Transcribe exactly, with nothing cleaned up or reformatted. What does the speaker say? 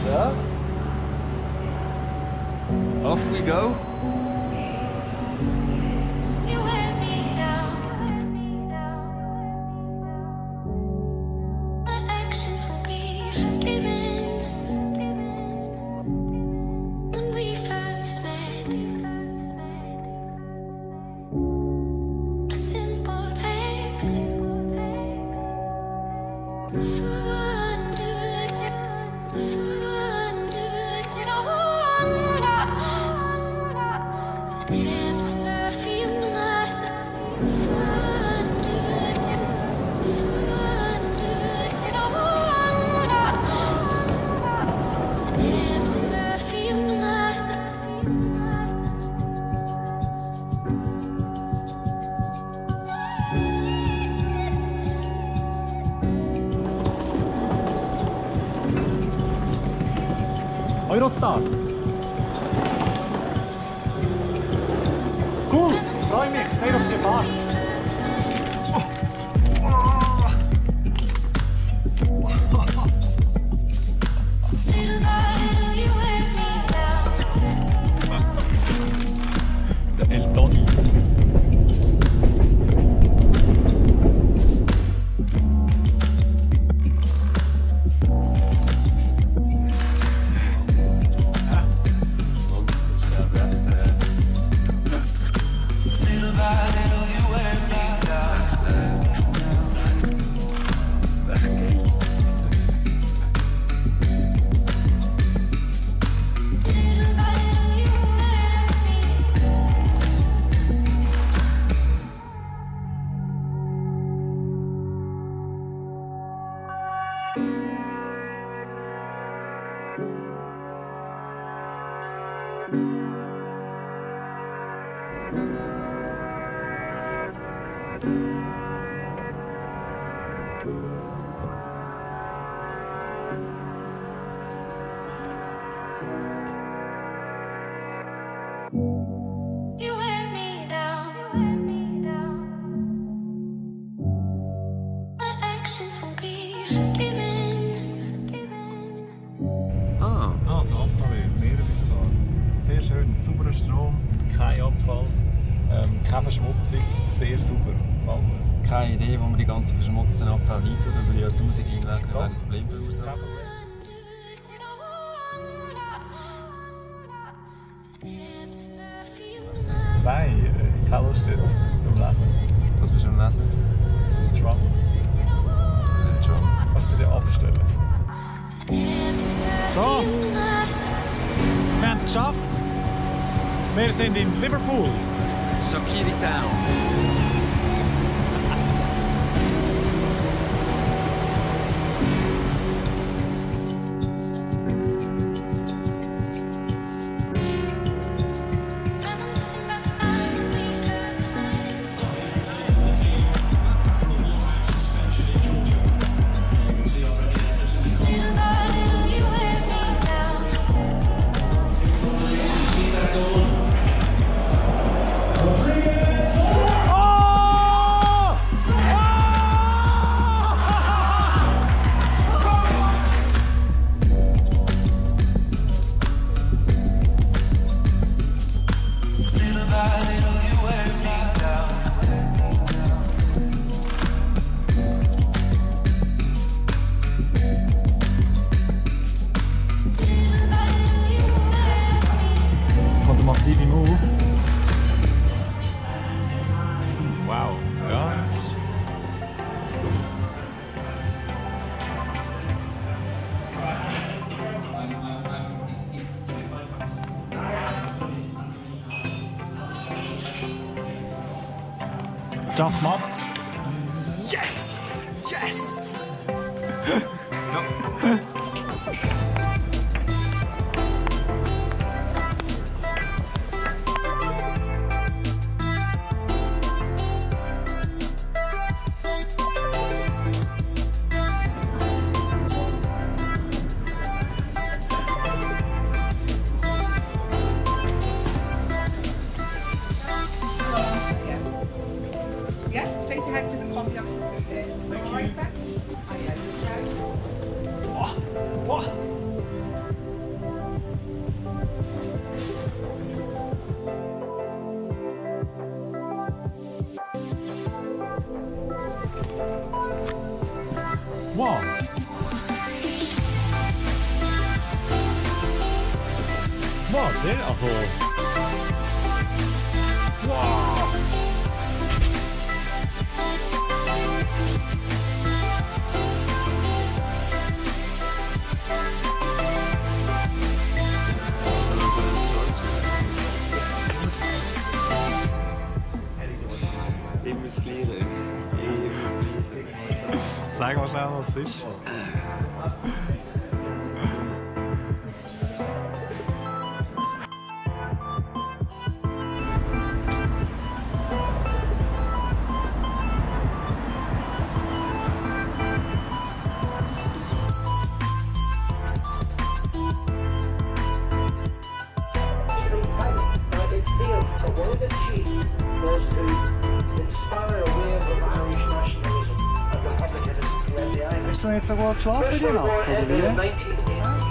So. Off we go. Eurostar. Cool, freue mich sehr auf die Fahrt. Der El Toni. Sauberer Strom, kein Abfall, ähm, keine Verschmutzung, sehr sauber. Keine Idee, wo man die ganzen verschmutzten Abfall hin tut, über Jahrtausende hinweg, da werden Probleme verursacht. Nein, ich habe Lust jetzt beim Lesen. Was bist du am Lesen? Trump. Den Trump. Kannst du bitte abstellen? So, wir haben es geschafft. Wir sind in Liverpool. Shakiri Town. Massive Move. Wow, ja. Schachmatt. Yes! Yes! Ja. Head to the coffee upstairs. Thank you. Right back. Oh, yeah, Oh, oh. Was, ja? Also... Wow! Ich muss lernen. Ich muss lernen. Zeig mal schnell, was es ist. Hast du jetzt sogar geschlafen in der Nacht, oder wie?